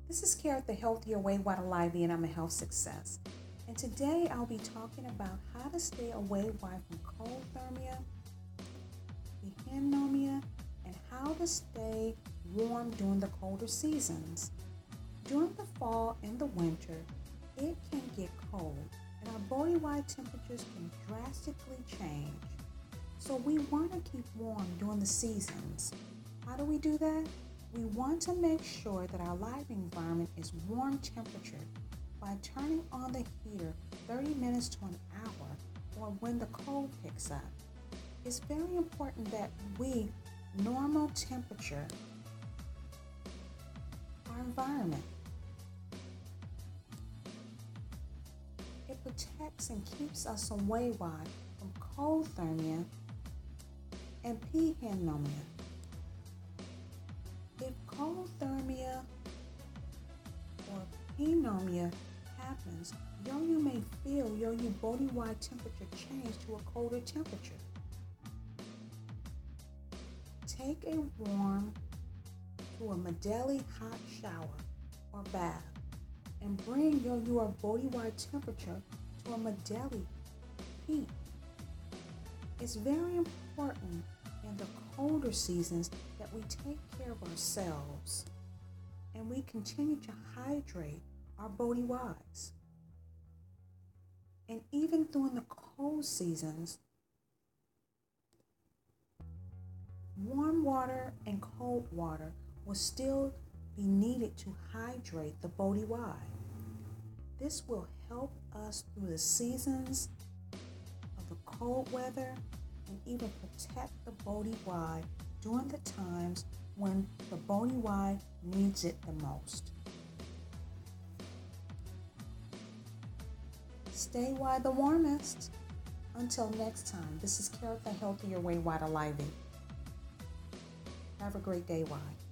This is Caretha, Healthier Way, Water Lively, and I'm a health success. And today I'll be talking about how to stay away from cold thermia, pneumonia, and how to stay warm during the colder seasons. During the fall and the winter, it can get cold, and our body-wide temperatures can drastically change. So we want to keep warm during the seasons. How do we do that? We want to make sure that our live environment is warm temperature by turning on the heater 30 minutes to an hour or when the cold picks up. It's very important that we normal temperature our environment. It protects and keeps us away from cold thermia and pneumonia. If cold thermia or pneumonia happens, you may feel your body-wide temperature change to a colder temperature. Take a warm to a Medeli hot shower or bath and bring your body-wide temperature to a Medeli heat. It's very important in the colder seasons that we take care of ourselves and we continue to hydrate our body-wise. And even during the cold seasons, warm water and cold water will still be needed to hydrate the body-wide. This will help us through the seasons of the cold weather and even protect the body-wide during the times when the body-wide needs it the most. Stay wide the warmest. Until next time, this is Caretha, Healthier Way, Water Lively. Have a great day, Wide.